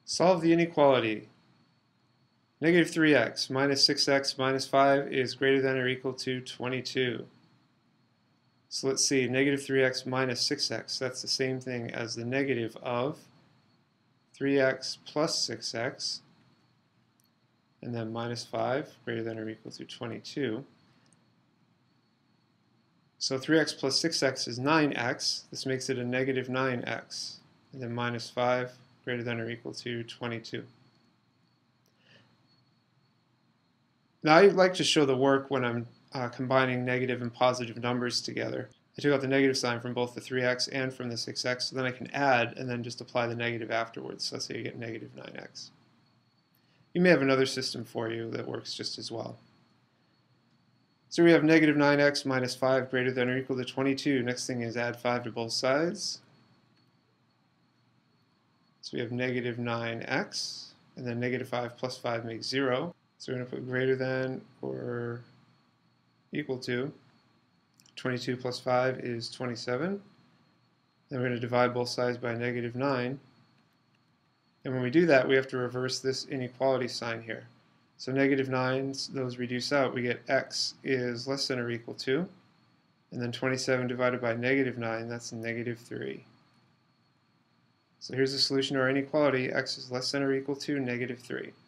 Solve the inequality. Negative 3x minus 6x minus 5 is greater than or equal to 22. So let's see, negative 3x minus 6x, that's the same thing as the negative of 3x plus 6x, and then minus 5, greater than or equal to 22. So 3x plus 6x is 9x, this makes it a negative 9x, and then minus 5, greater than or equal to 22. Now I like to show the work when I'm combining negative and positive numbers together. I took out the negative sign from both the 3x and from the 6x, so then I can add and then just apply the negative afterwards. So let's say you get negative 9x. You may have another system for you that works just as well. So we have negative 9x minus 5 greater than or equal to 22. Next thing is add 5 to both sides. So we have negative 9x, and then negative 5 plus 5 makes 0. So we're going to put greater than or equal to 22 plus 5 is 27. Then we're going to divide both sides by negative 9. And when we do that, we have to reverse this inequality sign here. So negative 9s, those reduce out. We get x is less than or equal to. And then 27 divided by negative 9, that's negative 3. So here's the solution to our inequality. X is less than or equal to negative 3.